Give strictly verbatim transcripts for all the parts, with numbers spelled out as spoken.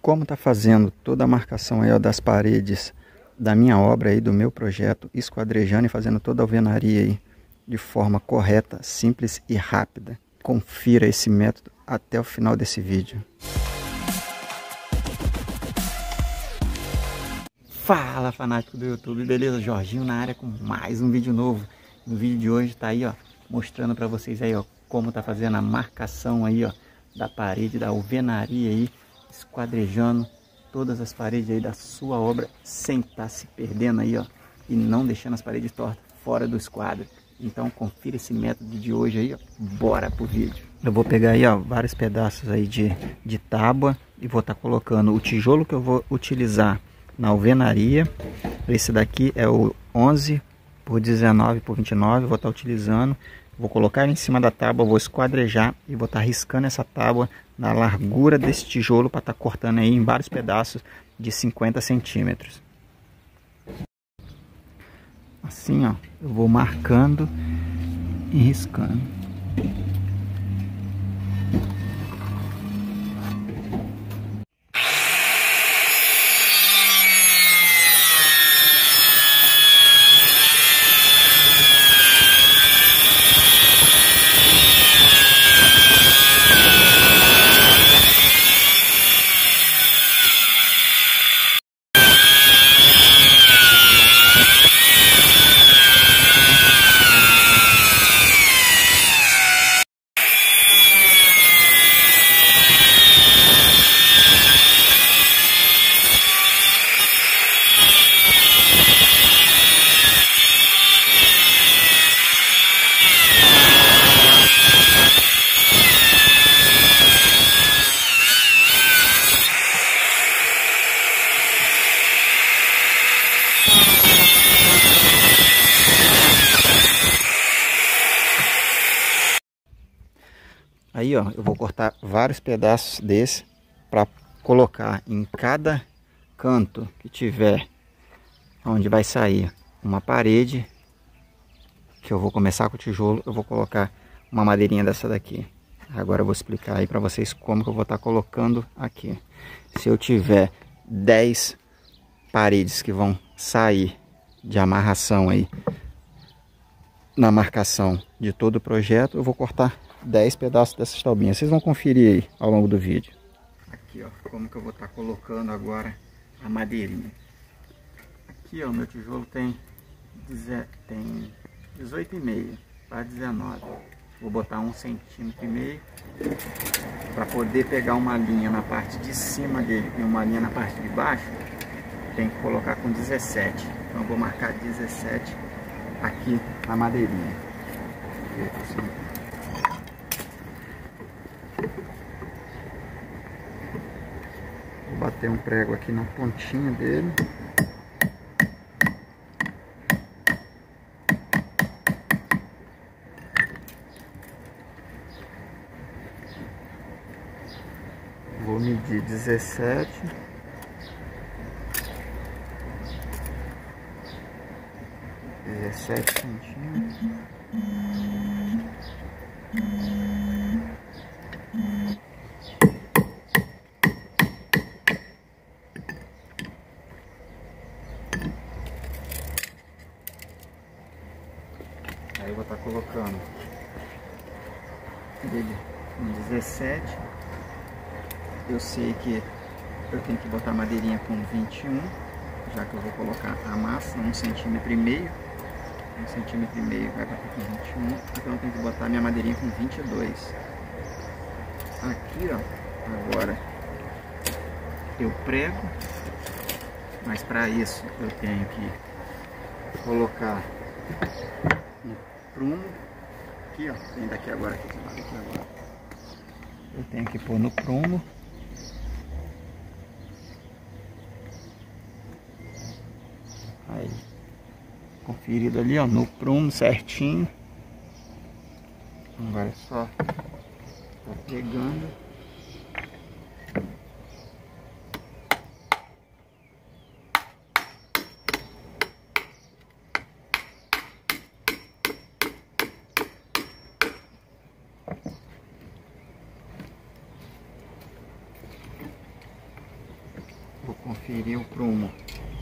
como tá fazendo toda a marcação aí, ó, das paredes da minha obra aí, do meu projeto, esquadrejando e fazendo toda a alvenaria aí de forma correta, simples e rápida. Confira esse método até o final desse vídeo. Fala, fanático do YouTube, beleza? Jorginho na área com mais um vídeo novo. No vídeo de hoje tá aí, ó, mostrando para vocês aí, ó, como tá fazendo a marcação aí, ó, da parede da alvenaria aí, esquadrejando todas as paredes aí da sua obra, sem estar tá se perdendo aí, ó, e não deixando as paredes tortas fora do esquadro. Então confira esse método de hoje aí, ó. Bora pro vídeo. Eu vou pegar aí, ó, vários pedaços aí de, de tábua e vou estar tá colocando o tijolo que eu vou utilizar na alvenaria. Esse daqui é o onze por dezenove por vinte e nove, vou estar tá utilizando. Vou colocar ele em cima da tábua, vou esquadrejar e vou estar tá riscando essa tábua na largura desse tijolo para estar tá cortando aí em vários pedaços de cinquenta centímetros. Assim, ó, eu vou marcando e riscando. Aí, ó, eu vou cortar vários pedaços desse para colocar em cada canto que tiver, onde vai sair uma parede, que eu vou começar com o tijolo, eu vou colocar uma madeirinha dessa daqui. Agora eu vou explicar aí para vocês como que eu vou estar colocando aqui. Se eu tiver dez paredes que vão sair de amarração aí na marcação de todo o projeto, eu vou cortar dez pedaços dessas taubinhas. Vocês vão conferir aí ao longo do vídeo. Aqui, ó, como que eu vou estar colocando agora a madeirinha. Aqui, ó, meu tijolo tem, tem dezoito e meio para dezenove. Vou botar um centímetro e meio para poder pegar uma linha na parte de cima dele e uma linha na parte de baixo. Tem que colocar com dezessete. Então eu vou marcar dezessete aqui na madeirinha. Vou bater um prego aqui na pontinha dele. Vou medir dezessete. dezessete centímetros. Aí eu vou estar colocando dele em dezessete. Eu sei que eu tenho que botar madeirinha com vinte e um, já que eu vou colocar a massa, um centímetro e meio. Um centímetro e meio vai bater com vinte e um, então eu tenho que botar minha madeirinha com vinte e dois. Aqui, ó, agora eu prego, mas para isso eu tenho que colocar um prumo. Aqui, ó, tem daqui agora, aqui, daqui agora. Eu tenho que pôr no prumo. Aí, conferido ali, ó, no prumo certinho. Agora é só tá pegando. conferir o prumo.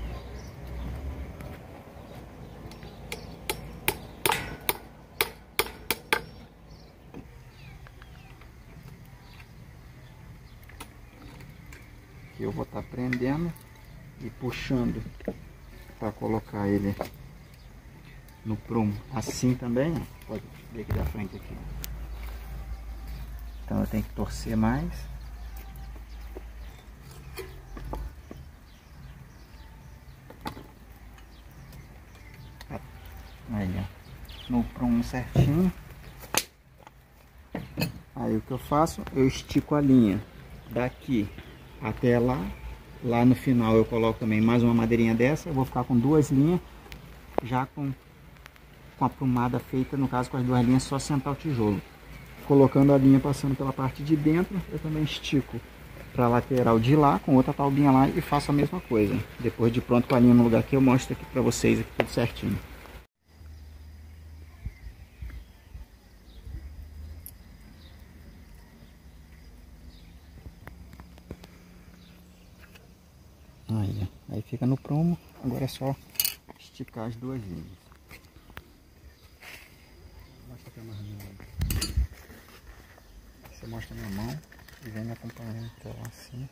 Aqui eu vou estar prendendo e puxando para colocar ele no prumo. Assim também, ó, pode ver aqui da frente aqui. Então eu tenho que torcer mais. Aí, ó, no prumo certinho. Aí o que eu faço? Eu estico a linha daqui até lá. Lá no final eu coloco também mais uma madeirinha dessa. Eu vou ficar com duas linhas, já com, com a prumada feita, no caso com as duas linhas, só sentar o tijolo. Colocando a linha passando pela parte de dentro, eu também estico para a lateral de lá, com outra taubinha lá, e faço a mesma coisa. Depois de pronto com a linha no lugar aqui, eu mostro aqui para vocês aqui tudo certinho. Aí, aí fica no prumo. Agora é só esticar as duas linhas. Mostra aqui a marrinha. Você mostra a minha mão e vem me acompanhando até lá assim.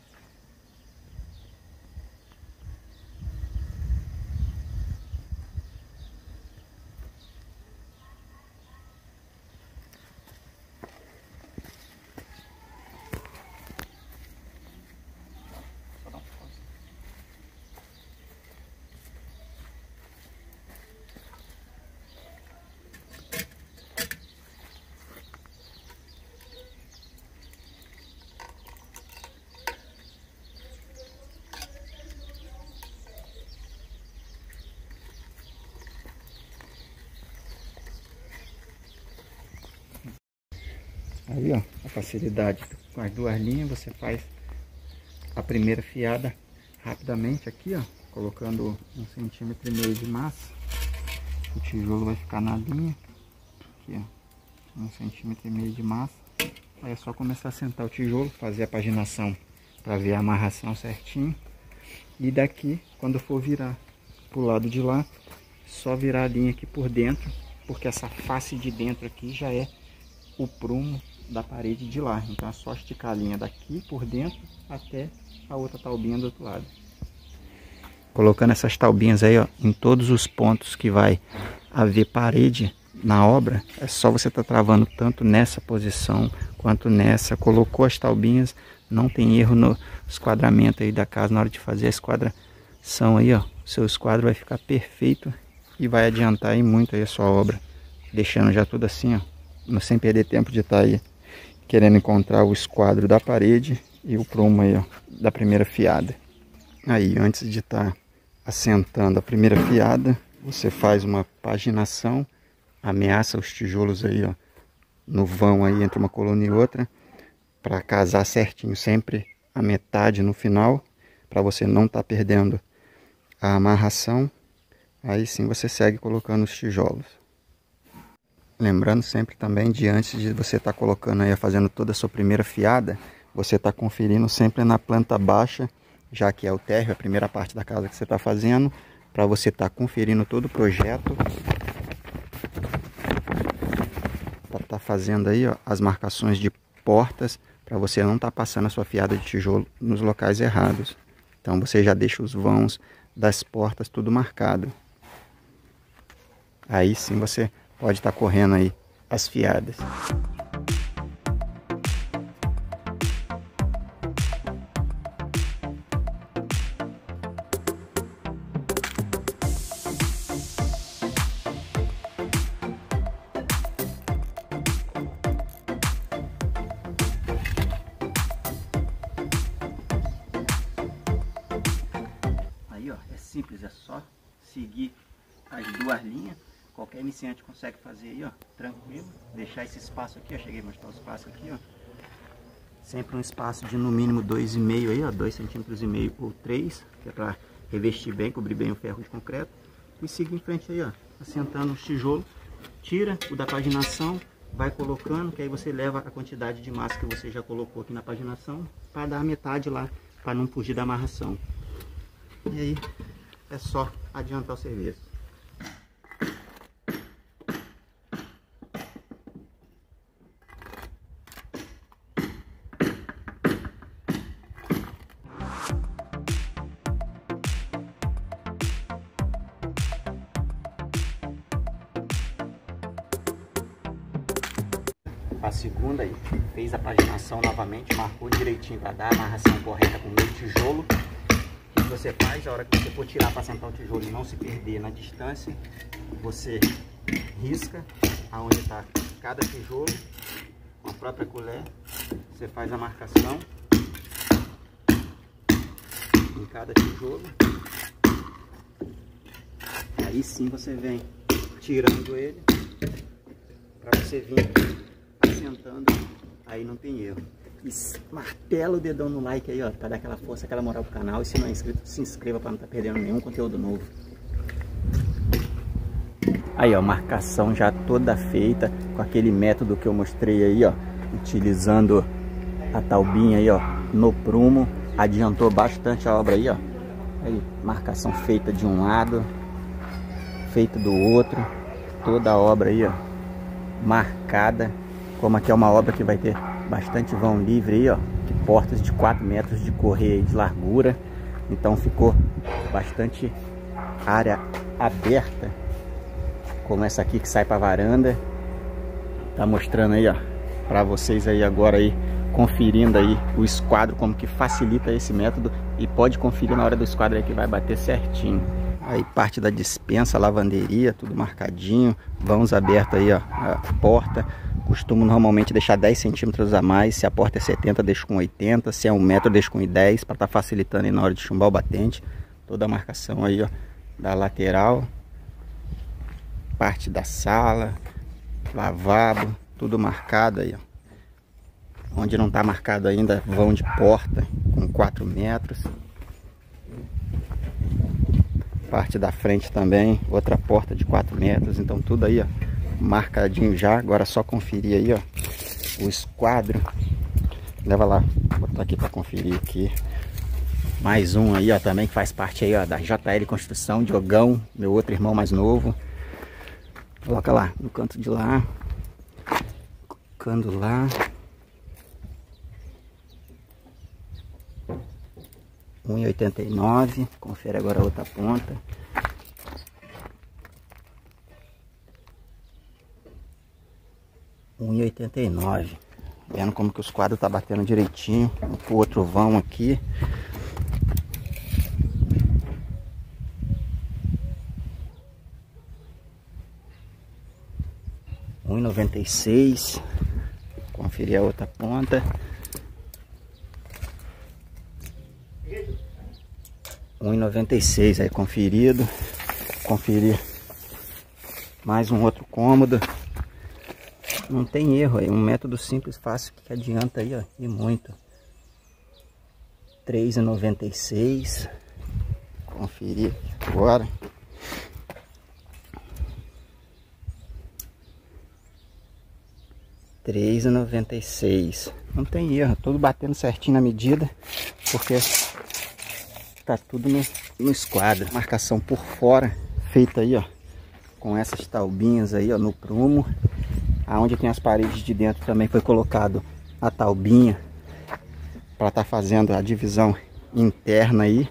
Aí, ó, a facilidade com as duas linhas, você faz a primeira fiada rapidamente aqui, ó, colocando um centímetro e meio de massa. O tijolo vai ficar na linha, aqui, ó, um centímetro e meio de massa. Aí é só começar a sentar o tijolo, fazer a paginação para ver a amarração certinho. E daqui, quando for virar pro lado de lá, só virar a linha aqui por dentro, porque essa face de dentro aqui já é o prumo da parede de lá. Então é só esticar a linha daqui por dentro até a outra taubinha do outro lado. Colocando essas taubinhas aí, ó, em todos os pontos que vai haver parede na obra, é só você estar tá travando tanto nessa posição quanto nessa. Colocou as taubinhas, não tem erro no esquadramento aí da casa na hora de fazer a esquadração aí, ó. O seu esquadro vai ficar perfeito e vai adiantar aí muito aí a sua obra, deixando já tudo assim, ó, sem perder tempo de estar aí querendo encontrar o esquadro da parede e o prumo aí, ó, da primeira fiada. Aí, antes de estar assentando a primeira fiada, você faz uma paginação, ameaça os tijolos aí, ó, no vão aí entre uma coluna e outra, para casar certinho, sempre a metade no final, para você não estar perdendo a amarração. Aí sim você segue colocando os tijolos. Lembrando sempre também de antes de você estar tá colocando aí, fazendo toda a sua primeira fiada, você está conferindo sempre na planta baixa, já que é o térreo, a primeira parte da casa que você está fazendo, para você estar tá conferindo todo o projeto. Para estar tá fazendo aí, ó, as marcações de portas, para você não estar tá passando a sua fiada de tijolo nos locais errados. Então você já deixa os vãos das portas tudo marcado. Aí sim você pode estar correndo aí as fiadas. Aí, ó, é simples, é só seguir as duas linhas. Qualquer iniciante consegue fazer aí, ó, tranquilo. Deixar esse espaço aqui, ó, cheguei a mostrar o espaço aqui, ó. Sempre um espaço de no mínimo dois e meio aí, ó, dois centímetros e meio ou três, que é para revestir bem, cobrir bem o ferro de concreto. E seguir em frente aí, ó, assentando os tijolos. Tira o da paginação, vai colocando, que aí você leva a quantidade de massa que você já colocou aqui na paginação, para dar a metade lá, para não fugir da amarração. E aí é só adiantar o serviço. A segunda aí, fez a paginação novamente, marcou direitinho para dar a amarração correta com meio tijolo. O que você faz, a hora que você for tirar para sentar o tijolo e não se perder na distância, você risca aonde está cada tijolo com a própria colher. Você faz a marcação em cada tijolo. Aí sim você vem tirando ele para você vir sentando, aí não tem erro. E martela o dedão no like aí, ó, para dar aquela força, aquela moral pro canal. E se não é inscrito, se inscreva para não estar perdendo nenhum conteúdo novo. Aí, ó, marcação já toda feita com aquele método que eu mostrei aí, ó, utilizando a taubinha aí, ó, no prumo. Adiantou bastante a obra aí, ó. Aí, marcação feita de um lado, feita do outro, toda a obra aí, ó, marcada. Como aqui é uma obra que vai ter bastante vão livre aí, ó, portas de quatro metros de correia de largura, então ficou bastante área aberta, como essa aqui que sai para varanda. Tá mostrando aí, ó, para vocês aí agora aí, conferindo aí o esquadro, como que facilita esse método, e pode conferir na hora do esquadro aí que vai bater certinho. Aí parte da dispensa, lavanderia, tudo marcadinho, vãos abertos aí, ó, a porta. Costumo normalmente deixar dez centímetros a mais. Se a porta é setenta, deixo com oitenta. Se é um metro, deixo com dez, para estar tá facilitando aí na hora de chumbar o batente. Toda a marcação aí, ó, da lateral, parte da sala, lavabo, tudo marcado aí, ó. Onde não está marcado ainda, vão de porta com quatro metros. Parte da frente também, outra porta de quatro metros. Então tudo aí, ó, marcadinho já. Agora é só conferir aí, ó, o esquadro. Leva lá, vou botar aqui para conferir aqui. Mais um aí, ó, também que faz parte aí, ó, da J L Construção, Diogão, meu outro irmão mais novo. Coloca lá no canto de lá, colocando lá. um e oitenta e nove, confere agora a outra ponta. um e oitenta e nove. Vendo como que os quadros tá batendo direitinho. O outro vão aqui. um e noventa e seis. Conferir a outra ponta. um e noventa e seis aí conferido. Conferir mais um outro cômodo. Não tem erro aí, um método simples, fácil, que adianta aí, ó, e muito. três e noventa e seis. Conferir agora. três e noventa e seis. Não tem erro, tudo batendo certinho na medida, porque tá tudo no, no esquadro. Marcação por fora, feita aí, ó, com essas taubinhas aí, ó, no prumo. Aonde tem as paredes de dentro também foi colocado a taubinha para estar tá fazendo a divisão interna aí.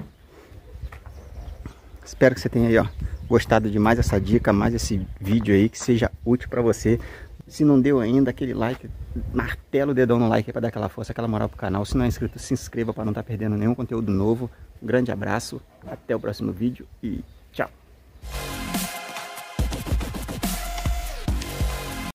Espero que você tenha aí, ó, gostado de mais essa dica, mais esse vídeo aí, que seja útil para você. Se não deu ainda, aquele like, martela o dedão no like para dar aquela força, aquela moral pro canal. Se não é inscrito, se inscreva para não estar tá perdendo nenhum conteúdo novo. Um grande abraço, até o próximo vídeo e tchau!